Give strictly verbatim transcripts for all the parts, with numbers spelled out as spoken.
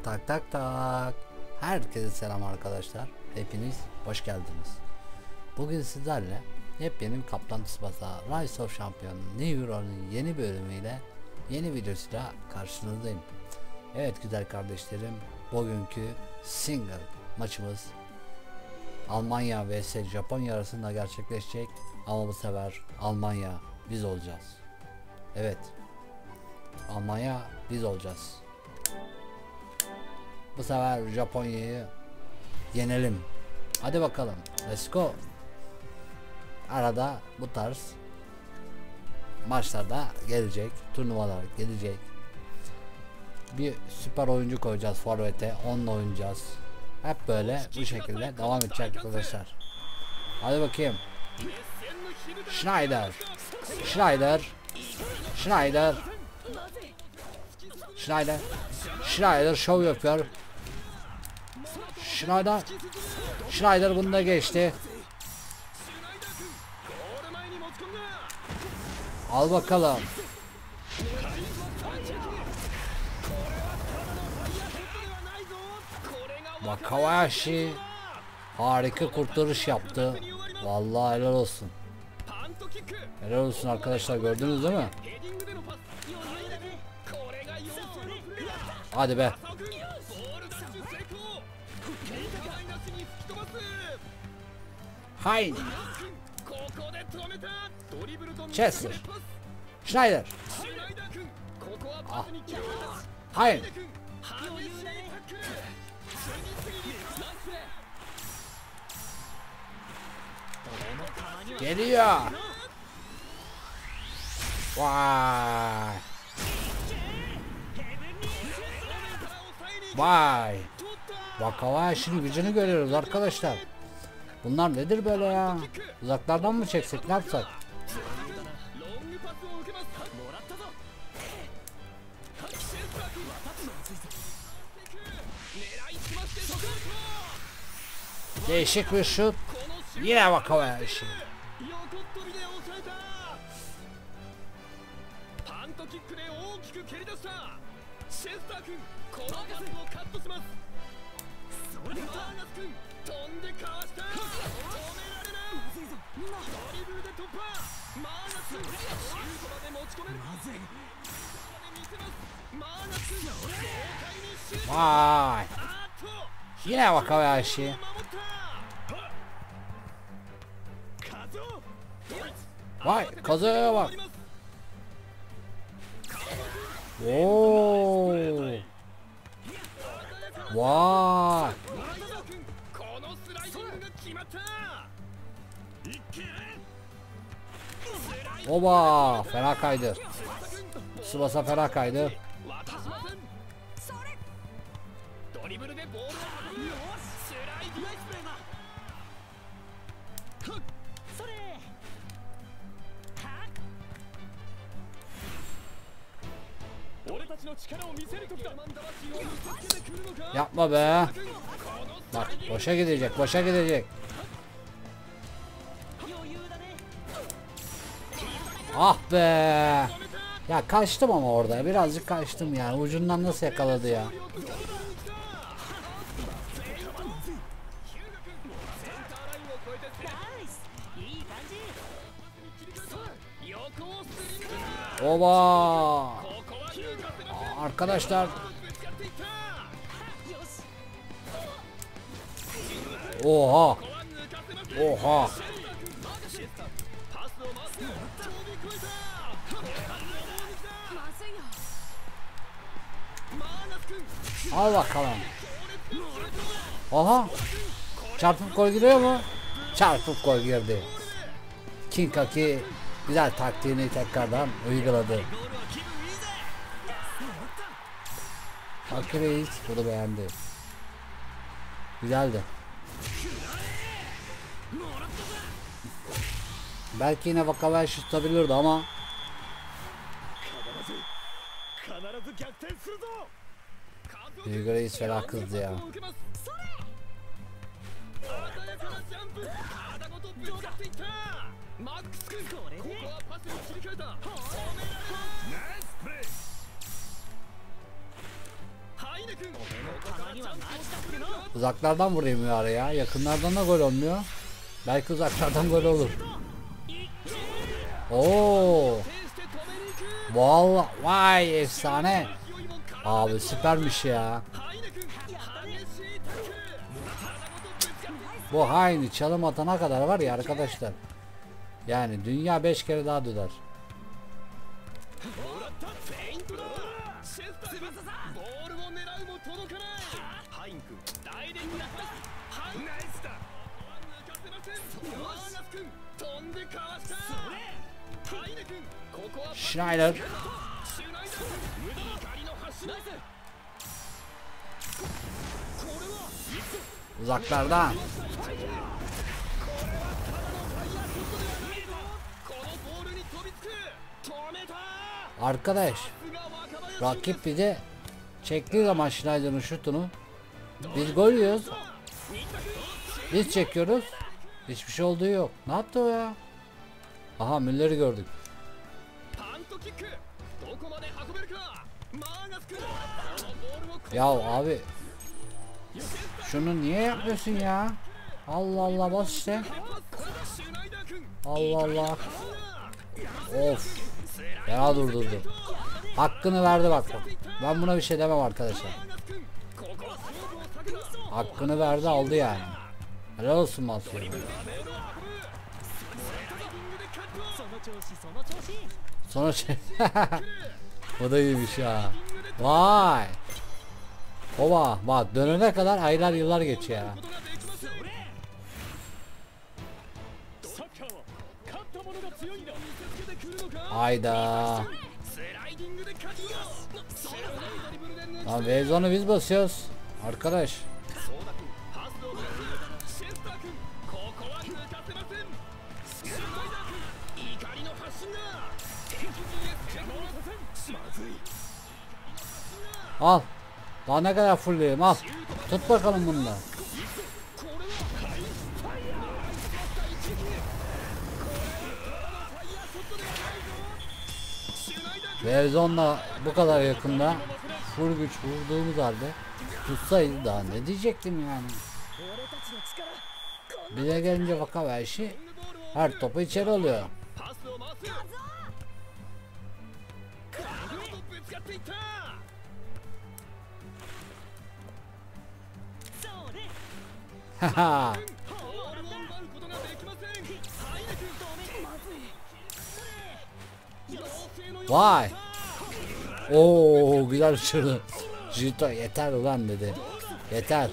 Tak tak tak. Herkese selam arkadaşlar. Hepiniz hoş geldiniz. Bugün sizlerle yepyeni bir Kaptan Tsubasa Rise of Champion New Hero'nun yeni bölümüyle, yeni videosuyla karşınızdayım. Evet güzel kardeşlerim, bugünkü single maçımız Almanya vs Japonya arasında gerçekleşecek. Ama bu sefer Almanya biz olacağız. Evet, Almanya biz olacağız. Bu sefer Japonya'yı yenelim. Hadi bakalım. Let's go. Arada bu tarz maçlarda gelecek. Turnuvalar gelecek. Bir süper oyuncu koyacağız forvete. Onunla oynayacağız. Hep böyle bu şekilde devam edecek arkadaşlar. Hadi bakayım. Schneider. Schneider. Schneider. Schneider. Schneider şov yapıyor. Schneider. Schneider bunda geçti. Al bakalım. Wakabayashi harika kurtarış yaptı. Vallahi helal olsun. Helal olsun arkadaşlar, gördünüz değil mi? Hadi be. Haydi. Chester. Schneider. Ah. Haydi. Geliyor. Vay. Vay. Wakabashi'nin gücünü görüyoruz arkadaşlar. Bunlar nedir böyle ya? Uzaklardan mı çeksek, ne yapsak? Değişik bir şut. Yine Wakabayashi. Vay. Yine Wakabayashi. Vay, Kazuya bak. Oo. Vay. Oba, fena kaydı. Tsubasa fena kaydı. Yapma be. Bak, boşa gidecek, boşa gidecek. Ah be. Ya kaçtım ama orada birazcık kaçtım yani. Ucundan nasıl yakaladı ya. Oba. Arkadaşlar. Oha. Oha. Al bakalım. Aha. Çarpıp gol giriyor mu? Çarpıp gol girdi. Kinkaki güzel taktiğini tekrardan uyguladı. Hakkı Reis bunu beğendi. Güzeldi. Belki yine Wakabayashi tutabilirdi ama Hakkı Reis fena kızdı ya. Uzaklardan vurayım ya araya. Yakınlardan da gol olmuyor. Belki uzaklardan gol olur. Oo. Vallahi vay efsane. Abi süpermiş ya. Bu haini çalım atana kadar var ya arkadaşlar. Yani dünya beş kere daha döner. Schneider. Uzaklardan. Arkadaş, rakip bize çektiği zaman Schneider'ın şutunu biz gol yiyoruz. Biz çekiyoruz. Hiçbir şey olduğu yok. Ne yaptı o ya? Aha, Müller'i gördük. Ya abi, şunu niye yapıyorsun ya? Allah Allah, bas işte. Allah Allah. Of. Ya durdurdu. Hakkını verdi bak. Ben buna bir şey demem arkadaşlar. Hakkını verdi, aldı yani. Helal olsun Masya. Sonra şey. O da iyiymiş ya. Vay. Oba bak, dönene kadar aylar yıllar geçiyor ya. Hayda. Lan Vezon'u biz basıyoruz. Arkadaş. Al. Daha ne kadar fullleyeyim, al. Tut bakalım bunu da. Vezon'la bu kadar yakında full güç vurduğumuz halde tutsaydı daha ne diyecektim yani. Bize gelince Vakabayashi her topu içeri alıyor. Haha. Vay. Oo, güzel uçurdu. Jito yeter ulan dedi. Yeter.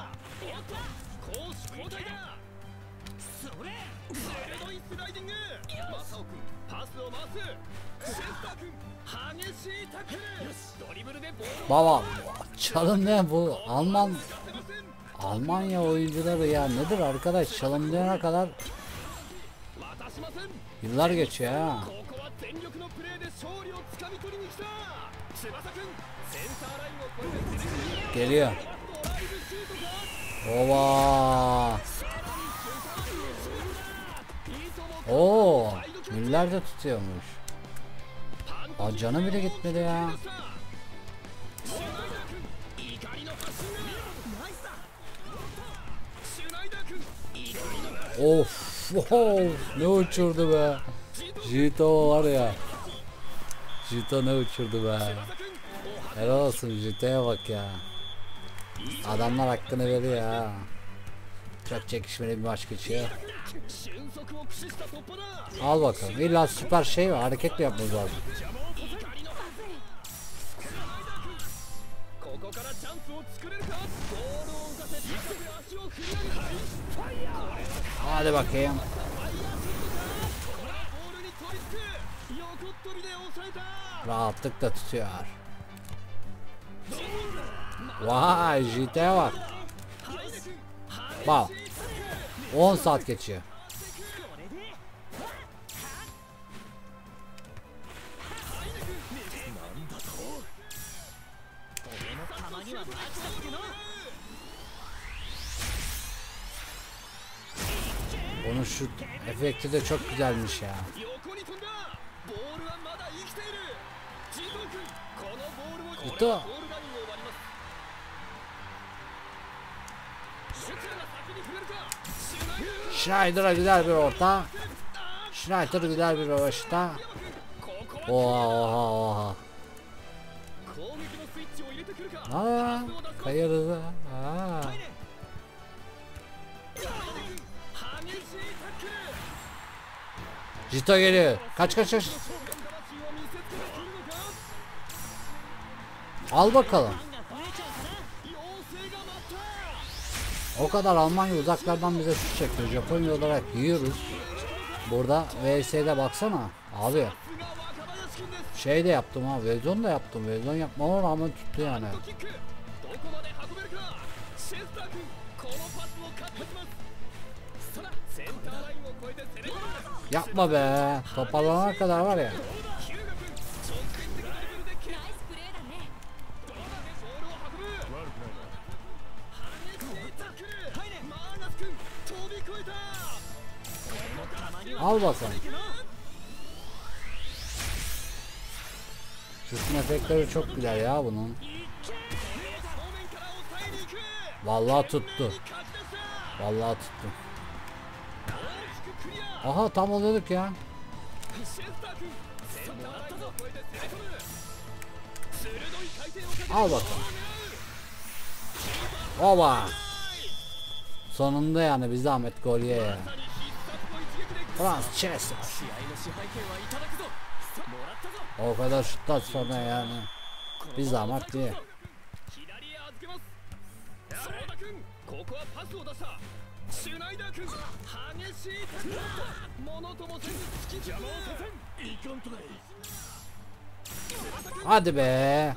Baba, çalım ne bu? Alman Almanya oyuncuları ya nedir arkadaş, çalımlayana kadar yıllar geçiyor ha. Geliyor. Ova. Oo, Müller de tutuyormuş. Aa, canı bile gitmedi ya. Of, of, ne uçurdu be. Jito var ya. Jito ne uçurdu be. Helal olsun, Jito'ya bak ya. Adamlar hakkını veriyor ya. Çok çekişmeli bir maç geçiyor. Al bakalım. İlla süper şey var. Hareket mi yapmamız lazım? Hadi bakayım. Rahatlıkla tutuyor. Vay, Jito'ya bak. Bak. on saat geçiyor. Onun şut efekti de çok güzelmiş ya. Jito. Schneider'a güzel bir orta. Schneider güzel bir rövaşta. Oha oha oha. Aa, kayarız ha. Aa. Jito geliyor. Kaç kaç kaç. Al bakalım. O kadar Almanya uzaklardan bize şut çekiyor. Japonya olarak yiyoruz. Burada V S'de baksana. Abi. Şey de yaptım ha. Vezon da yaptım. Vezon yapmama rağmen tuttu yani. Yapma be. Toparlanana kadar var ya. Al bakalım. Şutun efektleri çok güzel ya bunun. Vallahi tuttu. Vallahi tuttu. Aha tam oluyorduk ya. Al bakalım. Oba. Sonunda yani bir zahmet gol ye ya. Frans Chester. O kadar şuttan sonra yani bir zahmet diye. Hadi be.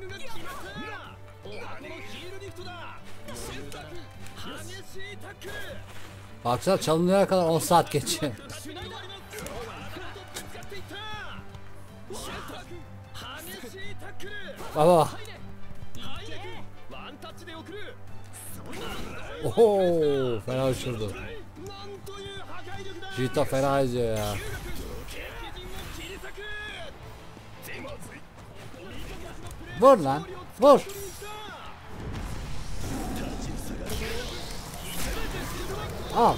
Baksana çalınıyor kadar on saat geçiyor. Baba. Oho, fena uçurdu. Jito fena izliyor ya. Vur lan, vur. Al.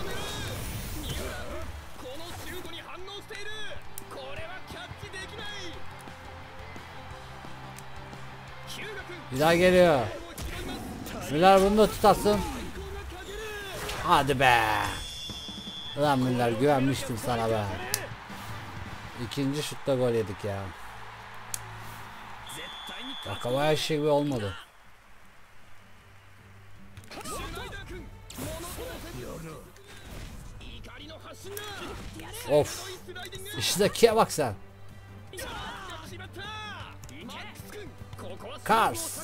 Bir daha geliyor. Müller bunu da tutasın. Hadi be. Ulan Müller güvenmiştim sana be. İkinci şutta gol yedik ya. Wakabayashi gibi olmadı. Of. İştekiye bak sen. Kars.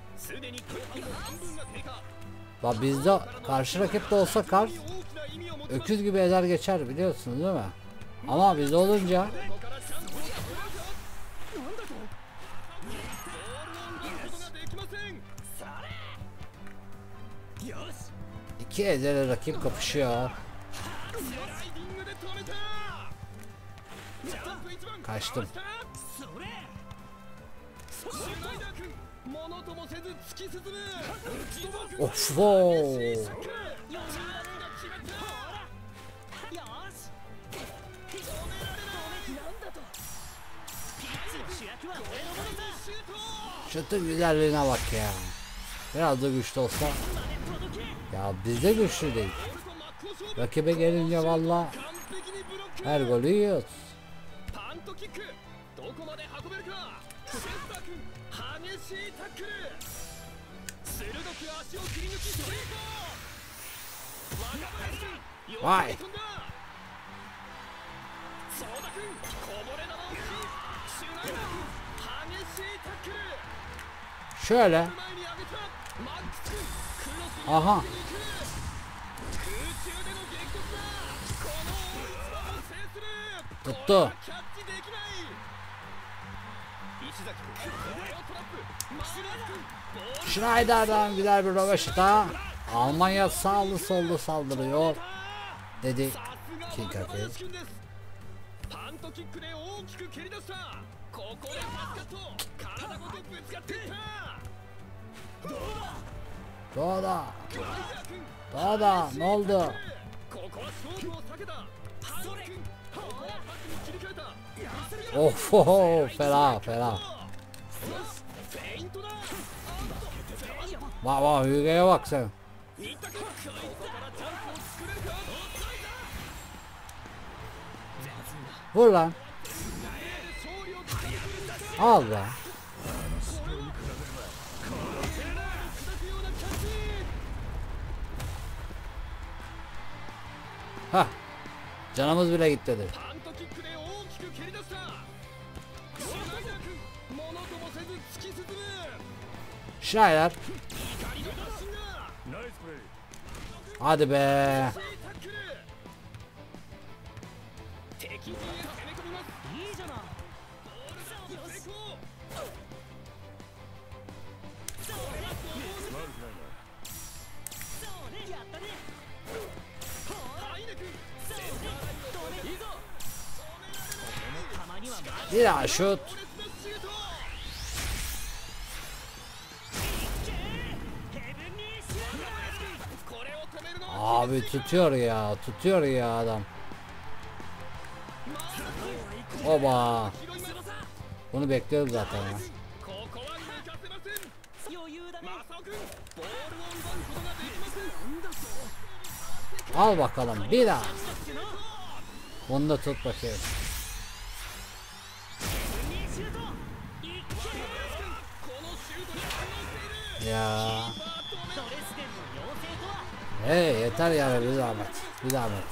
Bak bizde karşı rakipte olsa Kars öküz gibi ezer geçer biliyorsunuz değil mi? Ama bizde olunca iki ezeli rakip kapışıyor. Kaçtım. Of o. Şutun güzelliğine bak ya. Biraz da güçlü olsa. Ya bizde güçlü değil. Rakibe gelince valla her golü yiyoruz. Vay. Şöyle. Aha. Tuttu. Schneider'dan güzel bir rövaşata. Almanya sağlı sollu saldırıyor dedi Kikake. Doğada. Doğada ne oldu? Of oh, fena fena. Bak bak Hüge'ye bak sen. Vur lan. Al lan. Hah. Canımız bile gitti dedi. Schneider. Hadi be. Bir daha şut. Abi tutuyor ya, tutuyor ya adam. Oba. Bunu bekliyoruz zaten ya. Al bakalım bir daha. Bunu da tut bakayım. Ya. Hey yeter ya bir zahmet. Bir zahmet.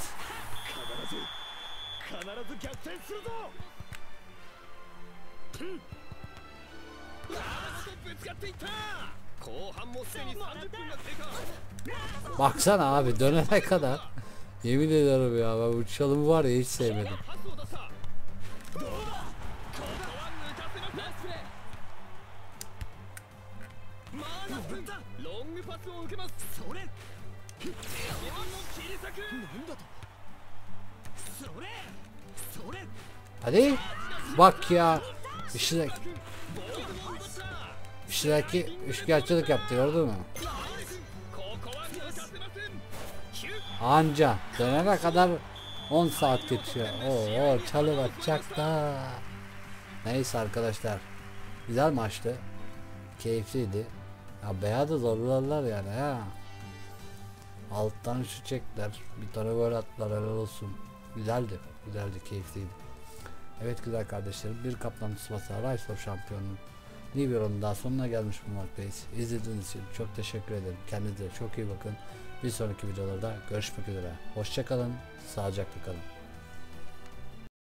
Baksana abi dönene kadar. Yemin ederim ya ben bu çalımı var ya hiç sevmedim. Hadi bak ya işte işteki üçkağıtçılık yaptı gördün mü? Anca dönene kadar on saat geçiyor. Oo çalım atacak da. Neyse arkadaşlar güzel maçtı, keyifliydi. Ya bayağı da zorlarlar yani ya. Alttan şu çektiler, bir tane gol attılar, helal olsun. Güzeldi, güzeldi, keyifliydi. Evet güzel kardeşlerim, bir Kaplan Tsubasa Rise of Champion'un Libero'nun daha sonuna gelmiş bulunmaktayız. İzlediğiniz için çok teşekkür ederim. Kendinize çok iyi bakın. Bir sonraki videolarda görüşmek üzere. Hoşça kalın, sağlıcakla kalın.